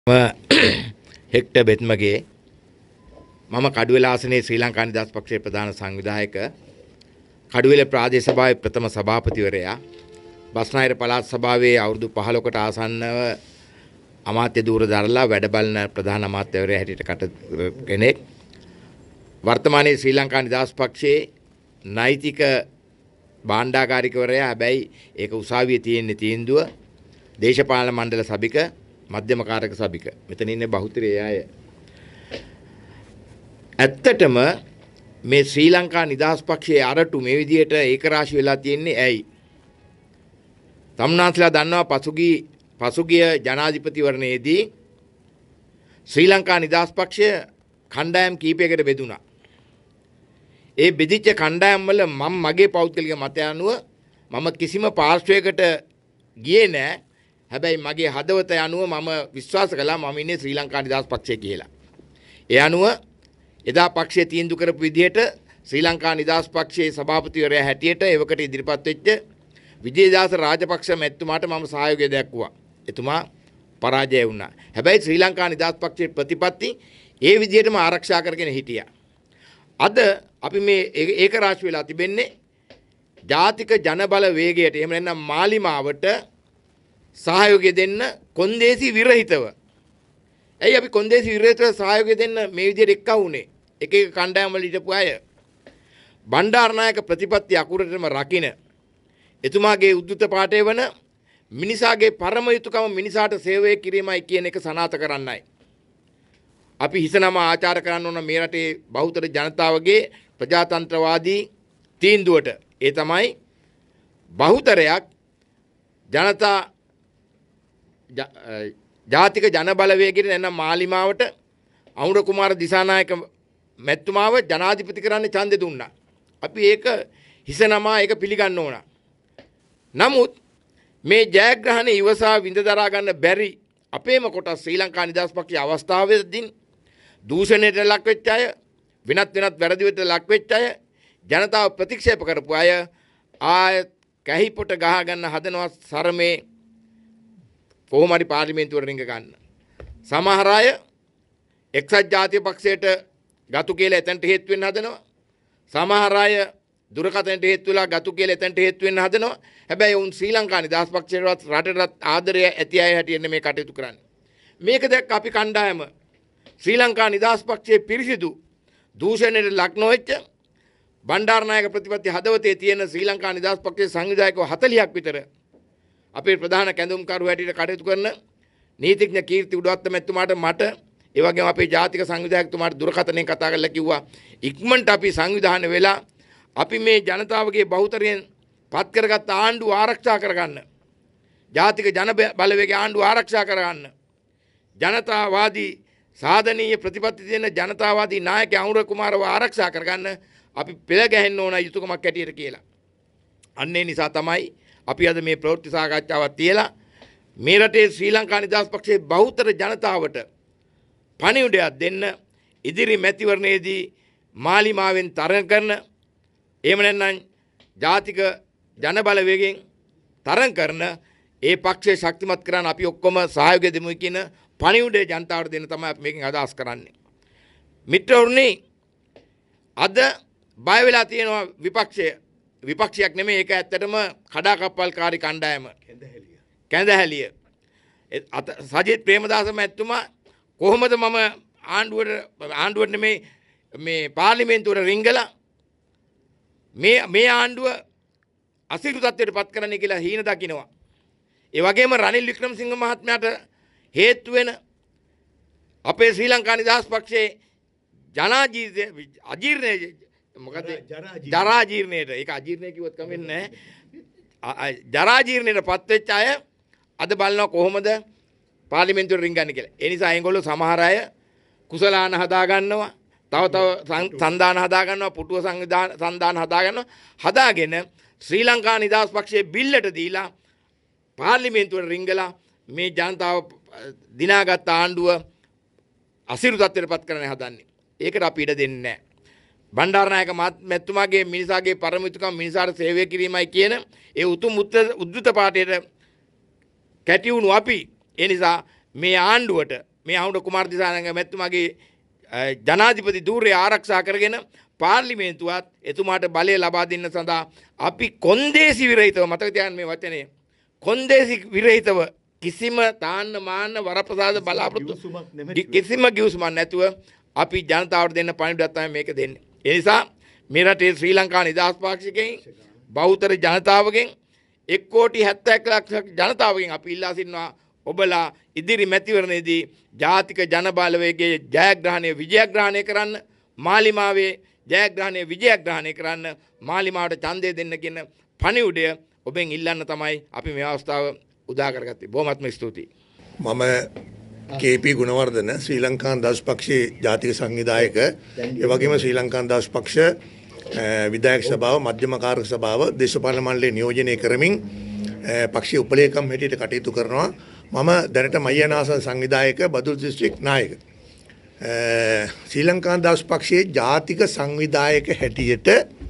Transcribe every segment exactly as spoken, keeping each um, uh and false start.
Hectare බෙත්මගේ මම කඩුවෙල ආසනයේ ශ්‍රී ලංකා නිදහස් පක්ෂයේ ප්‍රධාන සංවිධායක කඩුවෙල ප්‍රාදේශ සභාවේ ප්‍රථම සභාපතිවරයා බස්නාහිර පළාත් සභාවේ අවුරුදු පහළොවකට ආසන්නව අමාත්‍ය ධූර දරලා වැඩ බලන ප්‍රධාන අමාත්‍යවරයා හැටියට කටයුතු කෙනෙක් වර්තමානයේ ශ්‍රී ලංකා නිදහස් පක්ෂයේ නෛතික භාණ්ඩාගාරිකවරයා හැබැයි ඒක උසාවියේ තියෙන තීන්දුව දේශපාලන මණ්ඩල සභික මධ්‍යම කාරක සභික මෙතන ඉන්නේ බහුතරය අය. ඇත්තටම මේ ශ්‍රී ලංකා නිදහස් පක්ෂයේ අරටු මේ විදිහට ඒකරාශී වෙලා තියෙන්නේ ඇයි? තමුන්නාන්සලා දන්නවා පසුගිය පසුගිය ජනාධිපතිවරණයේදී ශ්‍රී ලංකා නිදහස් පක්ෂය කණ්ඩායම් කීපයකට බෙදුණා. ඒ බෙදිච්ච කණ්ඩායම් වල මම මගේ පෞද්ගලික මතය අනුව මම කිසිම පාර්ශ්වයකට ගියේ නැහැ. හැබැයි මගේ හදවත අනුව මම විශ්වාස කළා මම ඉන්නේ ශ්‍රී ලංකා නිදහස් පක්ෂය කියලා. ඒ අනුව එදා පක්ෂයේ තීන්දුව කරපු විදිහට ශ්‍රී ලංකා නිදහස් පක්ෂයේ සභාපතිවරයා හැටියට එවකට ඉදිරිපත් වෙච්ච විජේදාස රාජපක්ෂ මැතිතුමාට මම සහයෝගය දක්වුවා. එතුමා පරාජය වුණා. හැබැයි ශ්‍රී ලංකා නිදහස් පක්ෂයේ ප්‍රතිපත්ති ඒ විදිහටම ආරක්ෂා කරගෙන හිටියා. අද අපි මේ ඒක රාශි වෙලා තිබෙන්නේ ජාතික ජනබල වේගයට එහෙම නැත්නම් මාලිමාවට සහයෝගය දෙන්න කොන්දේසි විරහිතව. ඇයි අපි කොන්දේසි විරහිතව සහයෝගය දෙන්න මේ විදිහට එක්ක වුනේ? එක එක කණ්ඩායම් වල හිටපු අය බණ්ඩාරනායක ප්‍රතිපත්ති අකුරටම රකින්න එතුමාගේ උද්දුත පාඨය වන මිනිසාගේ පරම යුතුයකම මිනිසාට සේවය කිරීමයි කියන එක සනාථ කරන්නයි. අපි හිසනම ආචාර කරන්න ඕන මේ රටේ බහුතර ජනතාවගේ ප්‍රජාතන්ත්‍රවාදී තීන්දුවට. ඒ තමයි බහුතරයක් ජනතා ජාතික ජනබලවේගයට නැත්නම් මාලිමාවට අනුර කුමාර දිසානායක මැතිතුමාව ජනාධිපති කරන්න ඡන්දෙ දුන්නා. අපි ඒක හිසනමා ඒක පිළිගන්න ඕන. නමුත් මේ ජයග්‍රහණය ඉවසා විඳ දරා ගන්න බැරි අපේම කොටස් ශ්‍රී ලංකා නිදහස් පක්ෂයේ අවස්ථාවේදී දූෂණයට ලක් වෙච්ච අය, වෙනත් වෙනත් වැරදි වලට ලක් වෙච්ච අය, ජනතාව ප්‍රතික්ෂේප කරපු අය ආය කැහිපොට ගහ ගන්න හදනවා සරමේ කොහොම හරි පාර්ලිමේන්තුවට රිංග ගන්න. සමහර අය එක්සත් ජාතික පක්ෂයට ගතු කියලා එතනට හේතු වෙන්න හදනවා. සමහර අය දුරකථනට හේතු වෙලා ගතු කියලා එතනට හේතු වෙන්න හදනවා. හැබැයි උන් ශ්‍රී ලංකා නිදහස් පක්ෂයටවත් රටටත් ආදරය ඇති අය හැටියට මේ කටයුතු කරන්නේ. මේක දැක්ක අපි කණ්ඩායම ශ්‍රී ලංකා නිදහස් පක්ෂයේ පිරිසිදු දූෂණයට ලක් නොවෙච්ච බණ්ඩාරනායක ප්‍රතිපත්ති හදවතේ තියෙන ශ්‍රී ලංකා නිදහස් පක්ෂයේ සංවිධායකව හතළියක් විතර අපේ ප්‍රධාන කැඳවුම්කරු හැටියට කටයුතු කරන නීතිඥ කීර්ති උඩවත්ත මැතිතුමාට මට ඒ වගේම අපේ ජාතික සංවිධායකතුමාට දුරකථනයෙන් කතා කරලා කිව්වා ඉක්මනට අපි සංවිධානය වෙලා අපි මේ ජනතාවගේ බහුතරයෙන් පත් කරගත් ආණ්ඩුව ආරක්ෂා කරගන්න. ජාතික ජන බලවේගයේ ආණ්ඩුව ආරක්ෂා කරගන්න. ජනතාවාදී සාධනීය ප්‍රතිපත්ති දෙන ජනතාවාදී නායක අනුර කුමාරව ආරක්ෂා කරගන්න අපි පෙළ ගැහෙන්න ඕන යුතුයකමක් ඇටියට කියලා. අන්න ඒ නිසා තමයි අපි අද මේ ප්‍රවෘත්ති සාකච්ඡාවක් තියලා මේ රටේ ශ්‍රී ලංකා නිදහස් පක්ෂයේ බහුතර ජනතාවට පණිවිඩයක් දෙන්න ඉදිරි මැතිවරණයේදී මාලිමාවෙන් තරඟ කරන එහෙම නැත්නම් ජාතික ජනබලවේගයෙන් තරඟ කරන ඒ පක්ෂය ශක්තිමත් කරන්න අපි ඔක්කොම සහයෝගය දෙමු කියන පණිවිඩය ජනතාවට දෙන්න තමයි අපි මේකෙන් අදහස් කරන්නේ. මිත්‍රවරුනි අද බය වෙලා තියෙනවා විපක්ෂය. විපක්ෂයක් නෙමෙයි ඒක ඇත්තටම කඩාකප්පල්කාරී කණ්ඩායම. කැඳහැලිය. කැඳහැලිය. සජිත් ප්‍රේමදාස මැතිතුමා කොහොමද මම ආණ්ඩුවට ආණ්ඩුවට නෙමෙයි මේ පාර්ලිමේන්තුවට රිංගලා මේ මේ ආණ්ඩුව අසිරු තත්ත්වයට පත් කරන්න කියලා හීන දකින්නවා. ඒ වගේම රනිල් වික්‍රමසිංහ මහත්මයාට හේතු වෙන අපේ ශ්‍රී ලංකා නිදහස් පක්ෂයේ ජනාජීර්ණය අජීර්ණය මොකද ජරා ජීර්ණයට ඒක අජීර්ණය කිව්වොත් කමෙන්නේ නැහැ. ජරා ජීර්ණයට පත් වෙච්ච අය අද බලනවා කොහොමද පාර්ලිමේන්තුවට රිංගන්නේ කියලා. ඒ නිසා ඒගොල්ලෝ සමහර අය කුසලාන හදා ගන්නවා. තව තව සන්දාන හදා ගන්නවා, පුටුව සංවිධාන සන්දාන හදා ගන්නවා. හදාගෙන ශ්‍රී ලංකා නිදහස් පක්ෂයේ බිල්ලට දීලා පාර්ලිමේන්තුවට රිංගලා මේ ජනතාව දිනාගත් ආණ්ඩුව අසිරු තත්ත්වයට පත් කරන්න හදන්නේ. ඒකට අපි ඉඩ දෙන්නේ නැහැ. බණ්ඩාරනායක මැතිතුමාගේ මිනිසාගේ පරම යුතුයකම මිනිසාට සේවය කිරීමයි කියන ඒ උතුම් උද්දත පාඨයට කැටි වුණු අපි ඒ නිසා මේ ආණ්ඩුවට මේ අහුණ කුමාර දිසානායක මැතිතුමාගේ ජනාධිපති ධූරය ආරක්ෂා කරගෙන පාර්ලිමේන්තුවත් එතුමාට බලය ලබා දෙන්න සඳහා අපි කොන්දේසි විරහිතව මතක තියාගන්න මේ වචනේ කොන්දේසි විරහිතව කිසිම තාන්න මාන්න වරප්‍රසාද බලාපොරොත්තු කිසිම ගිවිසුමක් නැතුව අපි ජනතාවට දෙන්න පණිවිඩයක් තමයි මේක දෙන්නේ. ඒ නිසා මේ රටේ ශ්‍රී ලංකා නිදහස් පාක්ෂිකයන් බහුතර ජනතාවගෙන් එක් කෝටි හැත්තෑ එක් ලක්ෂ ජනතාවගෙන් අපි ඉල්ලා සිටිනවා ඔබලා ඉදිරි මැතිවරණයේදී ජාතික ජනබලවේගයේ ජයග්‍රහණය විජයග්‍රහණය කරන්න මාලිමාවේ ජයග්‍රහණය විජයග්‍රහණය කරන්න මාලිමාවට ඡන්දය දෙන්න කියන පණිවුඩය ඔබෙන් ඉල්ලන්න තමයි අපි මේ අවස්ථාව උදා කරගත්තේ. බොහොමත්ම ස්තුතියි. මම කේ.පී. ගුණවර්ධන ශ්‍රී ලංකා නිදහස් පක්ෂයේ ජාතික සංවිධායක ඒ වගේම ශ්‍රී ලංකා නිදහස් පක්ෂ විධායක සභාව මධ්‍යම කාර්ය සභාව දේශපාලන මණ්ඩලය නියෝජනය කරමින් පක්ෂයේ උපලේකම් හැටියට කටයුතු කරනවා. මම දැනට මයනාසන සංවිධායක බදුල්ල දිස්ත්‍රික් නායක. ශ්‍රී ලංකා නිදහස් පක්ෂයේ ජාතික සංවිධායක හැටියට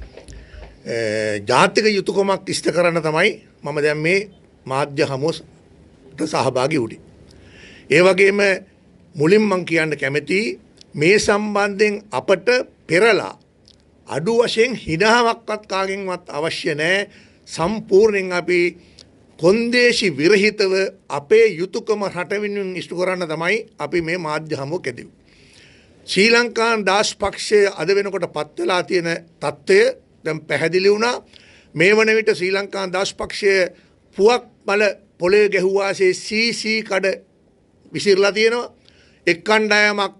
ජාතික යුතුයකමක් ඉෂ්ට කරන්න තමයි මම දැන් මේ මාධ්‍ය හමුවට සහභාගී වුණේ. ඒ වගේම මුලින් මම කියන්න කැමතියි මේ සම්බන්ධයෙන් අපට පෙරලා අඩු වශයෙන් හිනාවක්වත් කාගෙන්වත් අවශ්‍ය නැහැ. සම්පූර්ණයෙන් අපි කොන්දේසි විරහිතව අපේ යුතුයකම රට වෙනුවෙන් ඉෂ්ට කරන්න තමයි අපි මේ මාධ්‍ය හමුව කැදෙව්වේ. ශ්‍රී ලංකා නිදහස් පක්ෂය අද වෙනකොට පත් වෙලා තියෙන තත්ත්වය දැන් පැහැදිලි වුණා. මේ වන විට ශ්‍රී ලංකා නිදහස් පක්ෂය පුවක් බල පොළේ ගැහුවාසේ සී සී කඩ විසිරලා තියෙනවා. එක් කණ්ඩායමක්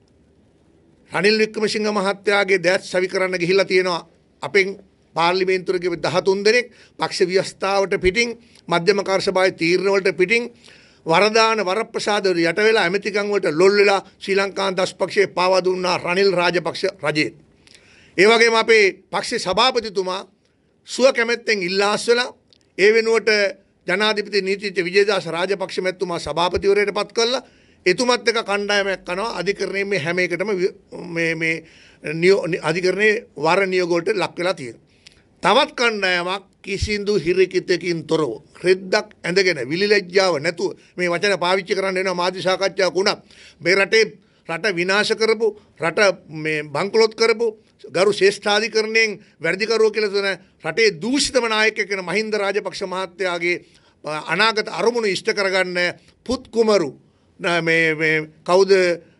රනිල් වික්‍රමසිංහ මහත්තයාගේ දැත් සවි කරන්න ගිහිල්ලා තියෙනවා. අපෙන් පාර්ලිමේන්තුවේ දහතුන් දෙනෙක් පක්ෂ ව්‍යවස්ථාවට පිටින් මධ්‍යම කාර්ය සභාවේ තීරණ වලට පිටින් වරදාන වරප්‍රසාද යට වෙලා ඇමතිකම් වලට ලොල් වෙලා ශ්‍රී ලංකා නිදහස් පක්ෂයේ පාවා දුන්නා රනිල් රාජපක්ෂ රජේ. ඒ වගේම අපේ පක්ෂේ සභාපතිතුමා සුව කැමැත්තෙන් ඉල්ලාස් වෙලා ඒ වෙනුවට ජනාධිපති නීතිඥ විජේදාස රාජපක්ෂ මැතිතුමා සභාපතිවරයට පත් කළා. එතුමත් එක කණ්ඩායමක් කරනවා අධිකරණයේ මේ හැම එකටම මේ මේ අධිකරණයේ වර නියෝග වලට ලක් වෙලා තියෙනවා. තවත් කණ්ඩායමක් කිසිදු හිරිකිතකින් තොරව රෙද්දක් ඇඳගෙන විලිලැජ්ජාව නැතුව මේ වචන පාවිච්චි කරන්න වෙනවා මාධ්‍ය සාකච්ඡාවක් වුණා. මේ රටේ රට විනාශ කරපු රට මේ බංකොලොත් කරපු ගරු ශ්‍රේෂ්ඨාධිකරණයෙන් වැඩිකරුවෝ කියලා තුන රටේ දූෂිතම නායකයෙක් වෙන මහින්ද රාජපක්ෂ මහත්තයාගේ අනාගත අරමුණු ඉෂ්ට කරගන්න පුත් කුමරු මේ මේ කවුද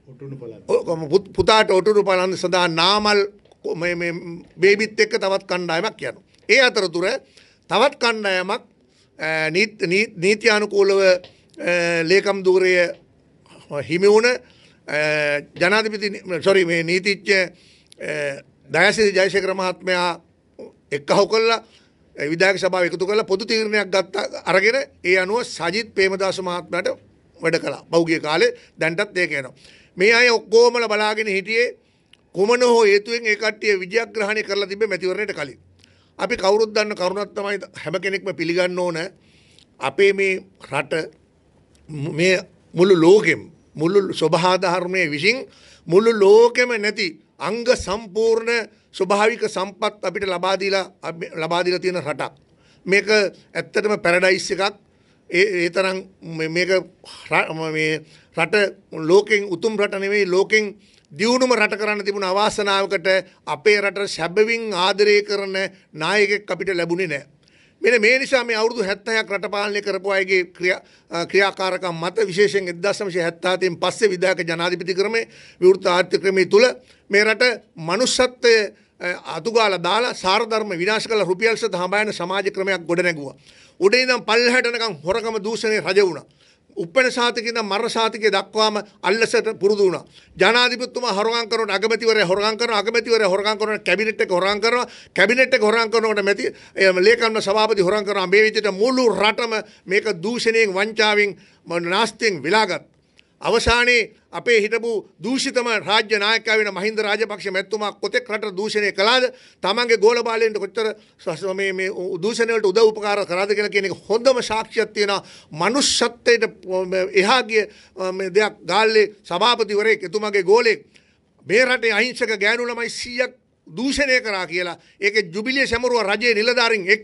පුතාට ඔටුනු පලන් සඳහා නාමල් මේ මේ බේබිත් එක්ක තවත් කණ්ඩායමක් යනවා. ඒ අතරතුර තවත් කණ්ඩායමක් නීත්‍යානුකූලව ලේකම් ධූරය හිමි වුණ ජනාධිපති සොරි මේ නීතිඥ දයාසිරි ජයසේකර මහත්මයා එක්කහුව කළා විධායක සභාව එකතු කරලා පොදු තීරණයක් ගත්ත අරගෙන ඒ අනුව සජිත් ප්‍රේමදාස මහත්මයාට වැඩ කළා. පෞගිය කාලේ දැන්ටත් ඒක යනවා. මේ අය ඔක්කොමල බලාගෙන හිටියේ කොමන හෝ හේතුවෙන් ඒ කට්ටිය විජයග්‍රහණය කරලා තිබ්බේ මැතිවරණයට කලින්. අපි කවුරුත් දන්න කරුණක් තමයි හැම කෙනෙක්ම පිළිගන්න ඕන අපේ මේ රට මේ මුළු ලෝකෙම මුළු ස්වභාව ධර්මයේ විසින් මුළු ලෝකෙම නැති අංග සම්පූර්ණ ස්වභාවික සම්පත් අපිට ලබා දීලා ලබා දීලා තියෙන රටක්. මේක ඇත්තටම පැරඩයිස් එකක්. ඒ ඒ තරම් මේක මේ රට ලෝකෙන් උතුම් රට නෙවෙයි ලෝකෙන් දියුණුම රට කරන්න තිබුණ අවාසනාවකට අපේ රට සැබවින් ආදරය කරන නායකයෙක් අපිට ලැබුණේ නැහැ. මෙන්න මේ නිසා මේ අවුරුදු හැත්තෑවක් රට පාලනය කරපු අයගේ ක්‍රියාකාරකම් මත විශේෂයෙන් එක්දාස් නවසිය හැත්තෑහතෙන් පස්සේ විධායක ජනාධිපති ක්‍රමයේ විවෘත ආර්ථික ක්‍රමයේ තුල මේ රට මනුෂ්‍යත්වය අතුගාලා දාලා සාරධර්ම විනාශ කළ රුපියල් සත හඹයන සමාජ ක්‍රමයක් ගොඩනැගුවා. උඩින් ඉඳන් පල්ලෙහාට යනකම් හොරකම දූෂණේ රජ වුණා. උපෙන සාතිකේ ඉඳන් මර සාතිකේ දක්වාම අල්ලසට පුරුදු වුණා. ජනාධිපතිතුමා හොරගම් කරනකොට අගමැතිවරයා හොරගම් කරනවා, අගමැතිවරයා හොරගම් කරනකොට කැබිනට් එක හොරගම් කරනවා, කැබිනට් එක හොරගම් කරනකොට මැති ලේකම්න සභාපති හොරගම් කරනවා. මේ විදිහට මුළු රටම මේක දූෂණයෙන් වංචාවෙන් නාස්තියෙන් විලාගත්. අවසානයේ අපේ හිටපු දූෂිතම රාජ්‍ය නායකයා වෙන මහින්ද රාජපක්ෂ මැතිතුමා කොතෙක් රට දූෂණය කළාද, තමන්ගේ ගෝල බාලයන්ට කොච්චර මේ මේ දූෂණය වලට උදව් උපකාර කරාද කියලා කියන එක හොඳම සාක්ෂියක් තියෙනවා. මනුෂ්‍යත්වයට එහා ගිය මේ දෙයක් ගාල්ලේ සභාපතිවරයෙක් එතුමාගේ ගෝලෙක් මේ රටේ අහිංසක ගෑනු ළමයි සීයක් දූෂණය කරා කියලා ඒකේ ජුබිලිය සැමරුවා රජයේ නිලධාරීන් එක්ක.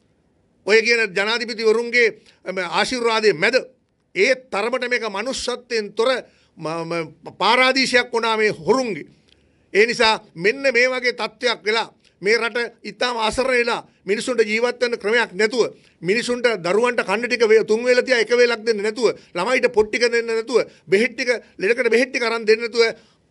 ඔය කියන ජනාධිපතිවරුන්ගේ ආශිර්වාදයේ මැද ඒ තරමට මේක මනුෂ්‍යත්වයෙන් තොර පාරාදීශයක් වුණා මේ හොරුන්ගේ. ඒ නිසා මෙන්න මේ වගේ තත්ත්වයක් වෙලා මේ රට ඉතාම අසරණ වෙලා මිනිසුන්ට ජීවත් වෙන්න ක්‍රමයක් නැතුව මිනිසුන්ට දරුවන්ට කන්න ටික තුන් වේල තියා එක වේලක් දෙන්න නැතුව ළමයිට පොත් ටික දෙන්න නැතුව බෙහෙත් ටික ලෙඩකට බෙහෙත් ටික අරන් දෙන්න නැතුව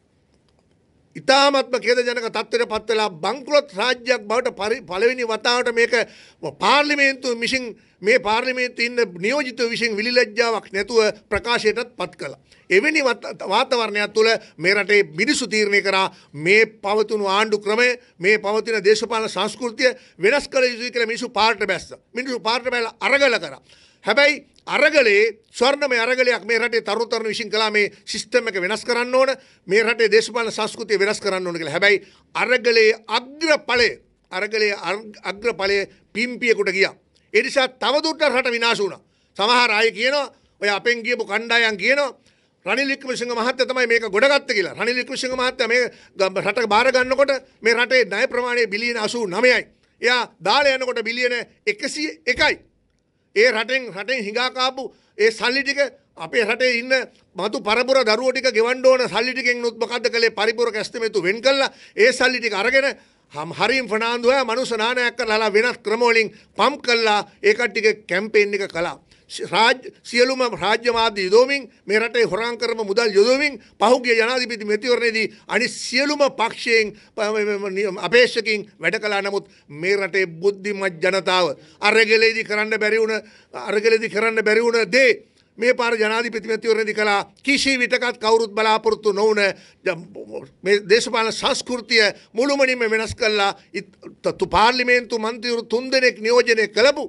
ඉතාමත්ම ඛේදජනක තත්ත්වයට පත් වෙලා බංකොලොත් රාජ්‍යයක් බවට පළවෙනි වතාවට මේක පාර්ලිමේන්තුව විසින් මේ පාර්ලිමේන්තුවේ ඉන්න නියෝජිතව විසින් විලිලැජ්ජාවක් නැතුව ප්‍රකාශයටත් පත් කළා. එවැනි වාතාවරණයක් තුළ මේ රටේ මිනිසු තීරණය කරා මේ පවතුණු ආණ්ඩු ක්‍රමය මේ පවතින දේශපාලන සංස්කෘතිය වෙනස් කළ යුතුයි කියලා මිනිසු පාර්ට බැස්සා. මිනිසු පාර්ට බැලලා අරගල කරා. හැබැයි අරගලේ ස්වර්ණමය අරගලයක් මේ රටේ තරුණ තරුණ විසින් කළා මේ සිස්ටම් එක වෙනස් කරන්න ඕන මේ රටේ දේශපාලන සංස්කෘතිය වෙනස් කරන්න ඕන කියලා. හැබැයි අරගලේ අග්‍රඵලය අරගලේ අග්‍රඵලය පිම්පියෙකුට ගියා. ඒ නිසා තවදුරටත් රට විනාශ වුණා. සමහර අය කියනවා ඔය අපෙන් ගියපු කණ්ඩායම් කියනවා රනිල් වික්‍රමසිංහ මහත්තයා තමයි මේක ගොඩගත්තේ කියලා. රනිල් වික්‍රමසිංහ මහත්තයා මේ රට බාර ගන්නකොට මේ රටේ ණය ප්‍රමාණය බිලියන අසූ නවයයි. එයා දාලා යනකොට බිලියන එකසිය එකයි. ඒ රටෙන් රටෙන් හිඟා කාපු ඒ සල්ලි ටික අපේ රටේ ඉන්න මතු පරපුර දරුවෝ ටික ගෙවන්න ඕන සල්ලි ටිකෙන් උත් මොකද්ද කළේ පරිපූර්ණ කැස්තමේතු වෙන් කළා. ඒ සල්ලි ටික අරගෙන හම් හරිම් ෆර්නාන්ඩෝ මනුස්ස නානයක් කරලා වෙනත් ක්‍රම වලින් පම්ප් කළා. ඒ කට්ටියගේ කැම්පේන් එක කළා. රාජ්‍ය සියලුම රාජ්‍ය මාධ්‍ය යොදවමින් මේ රටේ හොරාම් කරම මුදල් යොදවමින් පහුගිය ජනාධිපති මැතිවරණයේදී අනිත් සියලුම පක්ෂයෙන් අපේක්ෂකින් වැඩ කළා. නමුත් මේ රටේ බුද්ධිමත් ජනතාව අරගලේදී කරන්න බැරි වුණ අරගලේදී කරන්න බැරි වුණ දේ මේ පාර ජනාධිපති මැතිවරණයේදී කළා. කිසි විටකත් කවුරුත් බලාපොරොත්තු නොවුන මේ දේශපාලන සංස්කෘතිය මුළුමනින්ම වෙනස් කළා. පාර්ලිමේන්තු මන්ත්‍රීවරු තුන්දෙනෙක් නියෝජනය කළපු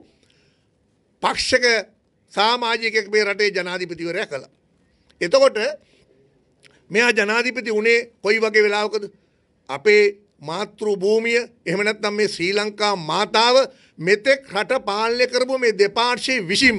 පක්ෂක සාමාජිකයෙක් මේ රටේ ජනාධිපතිවරයා කළා. එතකොට මෙයා ජනාධිපති වුණේ කොයි වගේ වෙලාවකද? අපේ මාතෘ භූමිය එහෙම නැත්නම් මේ ශ්‍රී ලංකා මාතාව මෙතෙක් රට පාලනය කරපු මේ දෙපාර්ශ්වයේ විසින්ම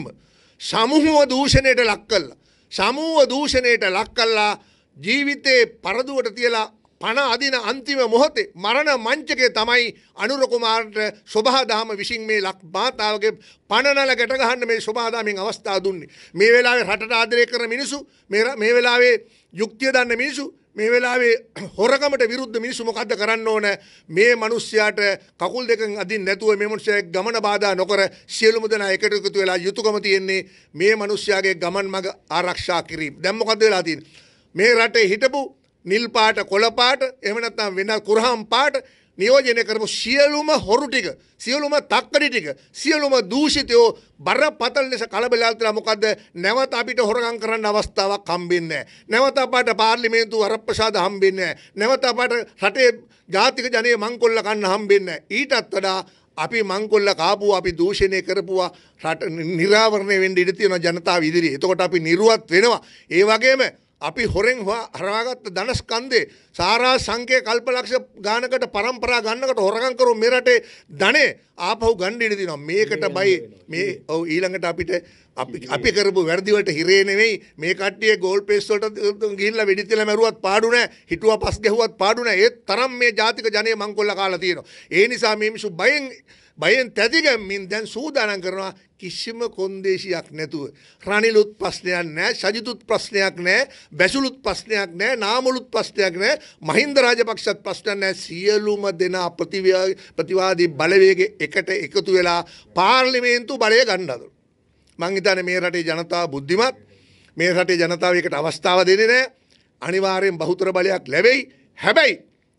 සමූහ දූෂණයට ලක් කළා. සමූහ දූෂණයට ලක් කළා ජීවිතේ පරදුවට තියලා පණ අදින අන්තිම මොහොතේ මරණ මංචකේ තමයි අනුර කුමාරට සෝභාදාම විසින් මේ ලක් මාතාවගේ පණනල ගැට ගහන්න මේ සෝභාදාමෙන් අවස්ථාව දුන්නේ. මේ වෙලාවේ රටට ආදරය කරන මිනිසු මේ මේ වෙලාවේ යුක්තිය දන්න මිනිසු මේ වෙලාවේ හොරකමට විරුද්ධ මිනිසු මොකද්ද කරන්න ඕන? මේ මිනිස්යාට කකුල් දෙකෙන් අදින්න නැතුව මේ මිනිස්යා ගමන බාධා නොකර සියලුම දෙනා එකට එකතු වෙලා යුතුයකම තියෙන්නේ මේ මිනිස්යාගේ ගමන් මඟ ආරක්ෂා කිරීම. දැන් මොකද්ද වෙලා තියෙන්නේ? මේ රටේ හිටපු නිල් පාට කොළ පාට එහෙම නැත්නම් වෙන කුරහම් පාට නියෝජනය කරපු සියලුම හොරු ටික සියලුම තක්කඩි ටික සියලුම දූෂිතයෝ බරපතල ලෙස කලබලලා මොකද්ද නැවත අපිට හොරගම් කරන්න අවස්ථාවක් හම්බෙන්නේ නැහැ. නැවත අපට පාර්ලිමේන්තුව වරප්‍රසාද හම්බෙන්නේ නැහැ. නැවත අපට රටේ ජාතික ජනයේ මංකොල්ල කන්න හම්බෙන්නේ නැහැ. ඊටත් වඩා අපි මංකොල්ල කාපුවා අපි දූෂණය කරපුවා රට නිරාවරණය වෙන්න ඉඩ තියෙන ජනතාව ඉදිරියේ. එතකොට අපි නිර්වත් වෙනවා. ඒ වගේම අපි හොරෙන් හරවාගත්ත ධනස්කන්ධේ සාරා සංඛ්‍ය කල්පලක්ෂ ගානකට පරම්පරා ගන්නකට හොරගම් කරු මේ රටේ ධනෙ ආපහු ගන්න ඉඩ තියෙනවා. මේකට බයි මේ ඔව් ඊළඟට අපිට අපි අපි කරපු වැරදි වලට හිරේ නෙවෙයි මේ කට්ටිය ගෝල් පේස් වලට ගිහිල්ලා වෙඩි තියලා මරුවත් පාඩු නැහැ. හිටුවා පස් ගැහුවත් පාඩු නැහැ. ඒ තරම් මේ ජාතික ජනයේ මංකොල්ල කාලා තියෙනවා. ඒ නිසා මේ මිනිස්සු බයෙන් බයෙන් තැතිගැම්මින් දැන් සූදානම් කරනවා කිසිම කොන්දේසියක් නැතුව. රනිලුත් ප්‍රශ්නයක් නැහැ, සජිතුත් ප්‍රශ්නයක් නැහැ, බැසුලුත් ප්‍රශ්නයක් නැහැ, නාමලුත් ප්‍රශ්නයක් නැහැ, මහින්ද රාජපක්ෂත් ප්‍රශ්නයක් නැහැ. සියලුම දෙනා ප්‍රතිවාදී බලවේගයේ එකට එකතු වෙලා පාර්ලිමේන්තු බලය ගන්න හදනවා. මං හිතන්නේ මේ රටේ ජනතාව බුද්ධිමත්. මේ රටේ ජනතාව එකට අවස්ථාව දෙන්නේ නැහැ. අනිවාර්යෙන් බහුතර බලයක් ලැබෙයි. හැබැයි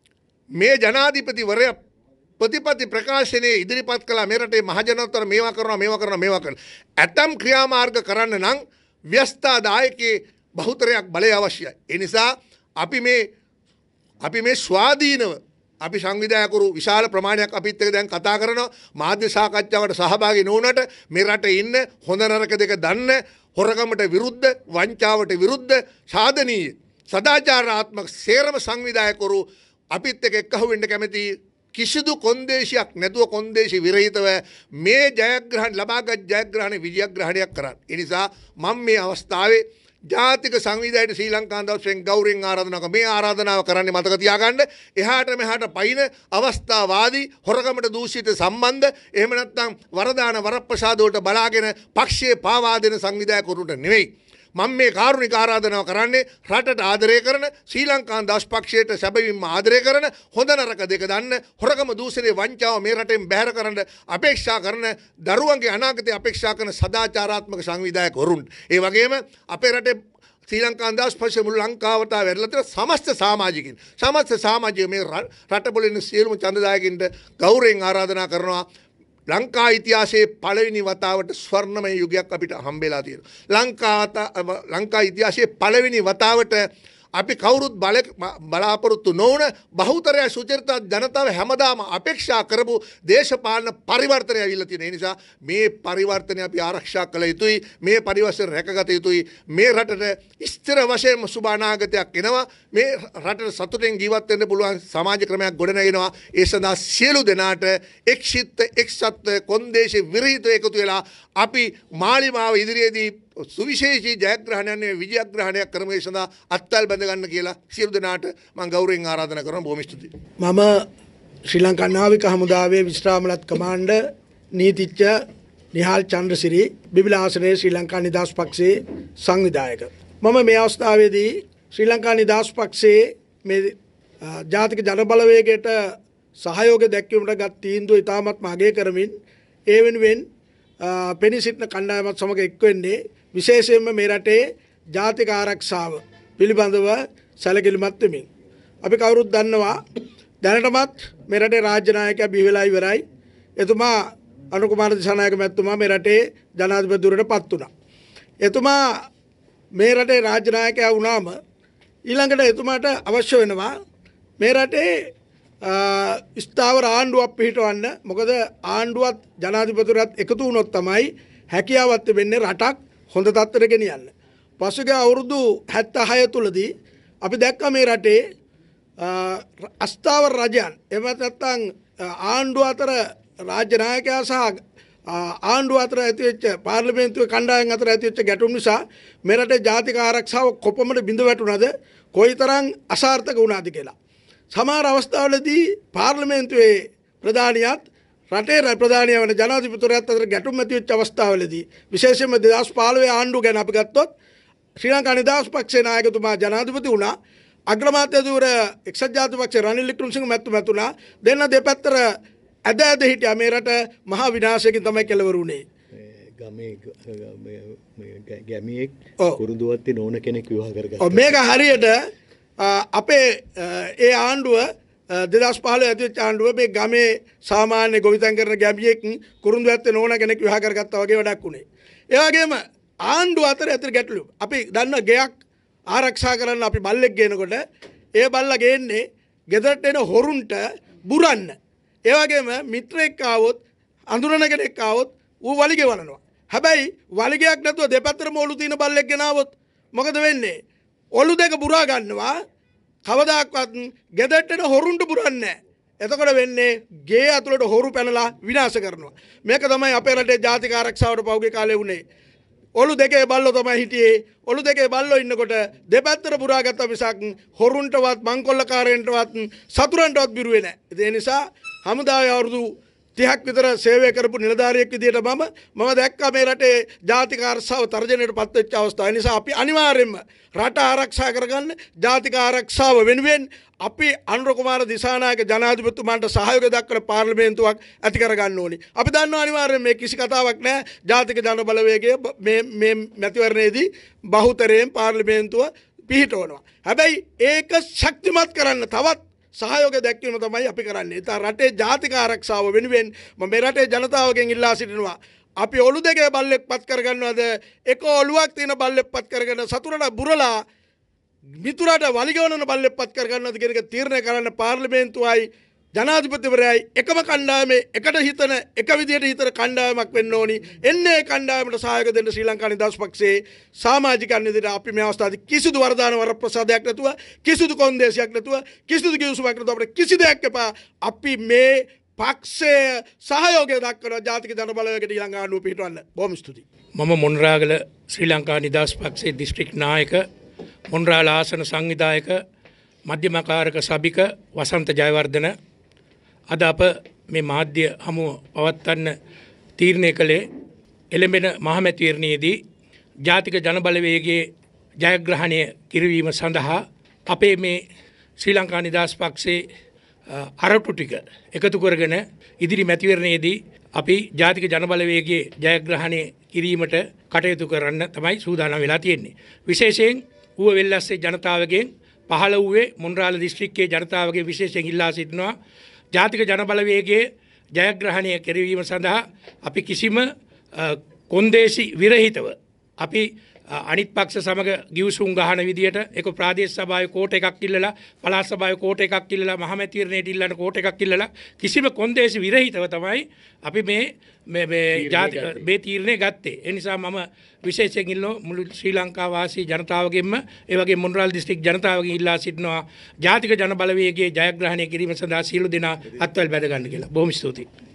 මේ ජනාධිපතිවරයා ප්‍රතිපත්ති ප්‍රකාශනයේ ඉදිරිපත් කළා මේ රටේ මහජනතාවට මේවා කරනවා මේවා කරනවා මේවා කරනවා. ඇතම් ක්‍රියාමාර්ග කරන්න නම් ව්‍යස්ථාදායකයේ බහුතරයක් බලය අවශ්‍යයි. ඒ නිසා අපි මේ අපි මේ ස්වාධීනව අපි සංවිධායකරු විශාල ප්‍රමාණයක් අපිත් එක්ක දැන් කතා කරනවා. මාධ්‍ය සාකච්ඡාවට සහභාගී නොවුනට මේ රටේ ඉන්න හොඳ නරක දෙක දන්න හොරකමට විරුද්ධ වංචාවට විරුද්ධ සාධනීය සදාචාරාත්මක සේරම සංවිධායකරු අපිත් එක්ක එක්කහුව වෙන්න කැමති කිසිදු කොන්දේශයක් නැතුව කොන්දේශි විරහිතව මේ ජයග්‍රහණ ලබාගත් ජයග්‍රහණ විජයග්‍රහණයක් කරන්න. ඒ නිසා මම මේ අවස්ථාවේ ජාතික සංවිධානයේ ශ්‍රී ලංකා දවසෙන් ගෞරවයෙන් ආරාධනා කරනවා. මේ ආරාධනාව කරන්නේ මතක තියාගන්න. එහාට මෙහාට පයින් අවස්ථාවාදී හොරකමට දූෂිත සම්බන්ධ එහෙම නැත්නම් වරදාන වරප්‍රසාද වලට බලාගෙන පක්ෂයේ පාවා දෙන සංවිධායකරුන්ට නෙවෙයි. මම මේ කාරුණික ආරාධනාව කරන්නේ රටට ආදරය කරන ශ්‍රී ලංකා දාස් පක්ෂයට සැබවින්ම ආදරය කරන හොඳ නරක දෙක දන්න හොරකම දූෂණය වංචාව මේ රටෙන් බැහැර කරන්න අපේක්ෂා කරන දරුවන්ගේ අනාගතය අපේක්ෂා කරන සදාචාරාත්මක සංවිධායකවරුන්ට ඒ වගේම අපේ රටේ ශ්‍රී ලංකා දාස් පක්ෂය මුළු ලංකාවට වැරලා තියෙන සමස්ත සමාජිකින් සමස්ත සමාජය මේ රට පොළේ සියලුම ඡන්දදායකින්ට ගෞරවයෙන් ආරාධනා කරනවා ලංකා ඉතිහාසයේ පළවෙනි වතාවට ස්වර්ණමය යුගයක් අපිට හම්බෙලා තියෙනවා. ලංකා ලංකා ඉතිහාසයේ පළවෙනි වතාවට අපි කවුරුත් බල බලාපොරොත්තු නොවන බහුතරය සුචරිත ජනතාව හැමදාම අපේක්ෂා කරපු දේශපාලන පරිවර්තනය ඇවිල්ලා තියෙන නිසා මේ පරිවර්තනය අපි ආරක්ෂා කළ යුතුයි. මේ පරිවර්තන රැකගත යුතුයි. මේ රටට ස්ථිර වශයෙන්ම සුබ අනාගතයක් එනවා. මේ රටට සතුටෙන් ජීවත් වෙන්න පුළුවන් සමාජ ක්‍රමයක් ගොඩනගෙනවා. ඒ සඳහා සියලු දෙනාට එක්ෂිත් එක්සත් කොන්දේශ විරහිත එකතු වෙලා අපි මාලිමාව ඉදිරියේදී සුවිශේෂී ජයග්‍රහණයක් විජයග්‍රහණයක් කරමු. ඒ සඳහා අත්වැල් බැඳ ගන්න කියලා සියලු දෙනාට මම ගෞරවයෙන් ආරාධනා කරනවා. බොහොම ස්තුතියි. මම ශ්‍රී ලංකා නාවික හමුදාවේ විශ්‍රාමලත් කමාන්ඩර් නීතිඥ නිහාල් චන්ද්‍රසිරි බිබිලාසනයේ ශ්‍රී ලංකා නිදහස් පක්ෂයේ සංවිධායක. මම මේ අවස්ථාවේදී ශ්‍රී ලංකා නිදහස් පක්ෂයේ මේ ජාතික ජනබලවේගයට සහයෝගය දැක්වීමට ගත් තීන්දුව ඉතාමත් අගය කරමින් ඒ වෙනුවෙන් පෙනී සිටින කණ්ඩායමත් සමග එක් වෙන්නේ විශේෂයෙන්ම මේ රටේ ජාතික ආරක්ෂාව පිළිබඳව සැලකිලිමත් වෙමින්. අපි කවුරුත් දන්නවා දැනටමත් මේ රටේ රාජ්‍ය නායකයා බිහි වෙලා ඉවරයි. එතුමා අනුකුමාර දිසානායක මැතිතුමා මේ රටේ ජනාධිපති ධුරයට පත් වුණා. එතුමා මේ රටේ රාජ්‍ය ናයකයා වුණාම ඊළඟට එතුමාට අවශ්‍ය වෙනවා මේ රටේ ස්ථාවර ආණ්ඩුවක් පිහිටවන්න. මොකද ආණ්ඩුවත් ජනාධිපතිවරයාත් එකතු වුණොත් තමයි හැකියාවක් වෙන්නේ රටක් හොඳ තත්ත්වයට ගෙනියන්න. පසුගිය අවුරුදු හැත්තෑ හය තුලදී අපි දැක්කා මේ රටේ අස්ථාවර රජයන් එහෙම නැත්නම් ආණ්ඩුව අතර රාජ්‍ය නායකයා සහ ආණ්ඩුව අතර ඇතිවෙච්ච පාර්ලිමේන්තුවේ කණ්ඩායම් අතර ඇතිවෙච්ච ගැටුම් නිසා මේ රටේ ජාතික ආරක්ෂාව කොපමණ බිඳ වැටුණාද කොයිතරම් අසාර්ථක වුණාද කියලා. සමහර අවස්ථාවලදී පාර්ලිමේන්තුවේ ප්‍රධානියත් රටේ ප්‍රධානිය වන ජනාධිපතිවරයාත් අතර ගැටුම් ඇතිවෙච්ච අවස්ථාවලදී විශේෂයෙන්ම දෙදහස් පහළොව ආණ්ඩුව ගැන අපි ගත්තොත් ශ්‍රී ලංකා නිදහස් පක්ෂයේ නායකතුමා ජනාධිපති වුණා. අග්‍රාමාත්‍ය ධුර එක්සත් ජාතික පක්ෂයේ රනිල් වික්‍රමසිංහ මැතිතුමා දෙන්න දෙපැත්තට ඇද ඇද හිටියා. මේ රට මහා විනාශයකින් තමයි කෙලවර වුණේ. ගමේ ගැමියෙක් කුරුඳුවත්තේ නෝන කෙනෙක් විවාහ කරගත්තා. ඔව් මේක හරියට අපේ ඒ ආණ්ඩුව දෙදහස් පහළොව ඇතිවෙච්ච ආණ්ඩුව මේ ගමේ සාමාන්‍ය ගොවිතැන් කරන ගැමියෙක් කුරුඳුවත්තේ නෝන කෙනෙක් විවාහ කරගත්තා වගේ වැඩක් වුණේ. ඒ වගේම ආණ්ඩුව අතර ඇතර ගැටලු. අපි දන්න ගෙයක් ආරක්ෂා කරන්න අපි බල්ලෙක් ගේනකොට ඒ බල්ලා ගේන්නේ ගෙදරට එන හොරුන්ට බුරන්න. ඒ වගේම මිත්‍රෙක් ආවොත් අඳුරන කෙනෙක් ආවොත් ඌ වලිගෙ වලනවා. හැබැයි වලිගයක් නැතුව දෙපැත්තටම ඔලු තියෙන බල්ලෙක් ගෙනාවොත් මොකද වෙන්නේ? ඔලු දෙක බුරා ගන්නවා. කවදාක්වත් ගෙදරට එන හොරුන්ට බුරන්නේ නැහැ. එතකොට වෙන්නේ ගේ ඇතුළට හොරු පැනලා විනාශ කරනවා. මේක තමයි අපේ රටේ ජාතික ආරක්ෂාවට පහුගිය කාලේ වුණේ. ඔලු දෙකේ බල්ලෝ තමයි හිටියේ. ඔලු දෙකේ බල්ලෝ ඉන්නකොට දෙපැත්තට පුරාගත්ත මිසක් හොරුන්ටවත් මංකොල්ලකාරයන්ටවත් සතුරන්ටවත් බිරුවේ නැහැ. ඒ නිසා හමුදාවේ අවුරුදු තිහක් විතර සේවය කරපු නිලධාරියෙක් විදියට මම මම දැක්කා මේ රටේ ජාතික ආරක්ෂාව තර්ජනයට පත් වෙච්ච අවස්ථාව. ඒ නිසා අපි අනිවාර්යයෙන්ම රට ආරක්ෂා කරගන්න ජාතික ආරක්ෂාව වෙනුවෙන් අපි අනුර කුමාර දිසානායක ජනාධිපතිතුමාන්ට සහයෝගය දක්වන පාර්ලිමේන්තුවක් ඇති කරගන්න ඕනි. අපි දන්නවා අනිවාර්යයෙන් මේ කිසි කතාවක් නැහැ. ජාතික ජන බලවේගය මේ මේ මැතිවරණයේදී බහුතරයෙන් පාර්ලිමේන්තුව පිහිටවනවා. හැබැයි ඒක ශක්තිමත් කරන්න තවත් සහයෝගය දැක්වීම තමයි අපි කරන්නේ. ඒත රටේ ජාතික ආරක්ෂාව වෙනුවෙන් මම මේ රටේ ජනතාවගෙන් ඉල්ලා සිටිනවා. අපි ඔලු දෙකේ බල්ලෙක් පත් කරගන්නවද? එක ඔලුවක් තියෙන බල්ලෙක් පත් කරගෙන සතුරට බුරලා මිතුරට වලිගවනන බල්ලෙක් පත් කරගන්නවද කියන එක තීරණය කරන්න පාර්ලිමේන්තුවයි ජනාධිපතිවරයයි එකම කණ්ඩායමේ එකට හිතන එක විදියට හිතන කණ්ඩායමක් වෙන්න ඕනි. එන්නේ කණ්ඩායමට සහයෝගය දෙන්න ශ්‍රී ලංකා නිදහස් පක්ෂයේ සමාජිකයන් විදියට අපි මේ අවස්ථාවේ කිසිදු වරදාන වරප්‍රසාදයක් නැතුව කිසිදු කොන්දේසියක් නැතුව කිසිදු කිවිසුමක් නැතුව අපිට කිසි දෙයක් එපා. අපි මේ පක්ෂයේ සහයෝගය දක්වන ජාතික ජන බලවේගයට ඊළඟ ආණ්ඩුව පිහිටවන්න. බොහොම ස්තුතියි. මම මොණරාගල ශ්‍රී ලංකා නිදහස් පක්ෂයේ දිස්ත්‍රික් නායක මොණරාගල ආසන සංවිධායක මධ්‍යමකාරක සභික වසන්ත ජයවර්ධන. අද අප මේ මාධ්‍ය හමුව පවත්වන්න තීරණය කළේ එළඹෙන මහමැතිවරණයේදී ජාතික ජනබලවේගයේ ජයග්‍රහණය කිරවීම සඳහා අපේ මේ ශ්‍රී ලංකා නිදහස් පක්ෂයේ අරටු ටික එකතු කරගෙන ඉදිරි මැතිවරණයේදී අපි ජාතික ජනබලවේගයේ ජයග්‍රහණය කිරීමට කටයුතු කරන්න තමයි සූදානම් වෙලා තියෙන්නේ. විශේෂයෙන් ඌව වෙල්ලස්සේ ජනතාවගෙන් පහළ වූයේ මොණරාල දිස්ත්‍රික්කයේ ජනතාවගේ විශේෂයෙන් ඉල්ලා සිටිනවා ජාතික ජනබලවේගයේ ජයග්‍රහණය කිරීම සඳහා අපි කිසිම කොන්දේසි විරහිතව අපි අනිත් පක්ෂ සමග ගිවිසුම් ගහන විදියට ඒක ප්‍රාදේශ සභාවේ කෝට එකක් ඉල්ලලා පළාත් සභාවේ කෝට එකක් ඉල්ලලා මහමැතිවරණයට ඉල්ලන කෝට එකක් ඉල්ලලා කිසිම කොන්දේසි විරහිතව තමයි අපි මේ මේ මේ ජාතික මේ තීරණය ගත්තේ. ඒ නිසා මම විශේෂයෙන් ඉල්ලන මුළු ශ්‍රී ලංකා වාසී ජනතාවගෙන්ම ඒ වගේ මොණරාල දිස්ත්‍රික් ජනතාවගෙන් ඉල්ලා සිටිනවා ජාතික ජන බලවේගයේ ජයග්‍රහණය කිරීම සඳහා සියලු දෙනා අත්වැල් බැඳ ගන්න කියලා. බොහොම ස්තුතියි.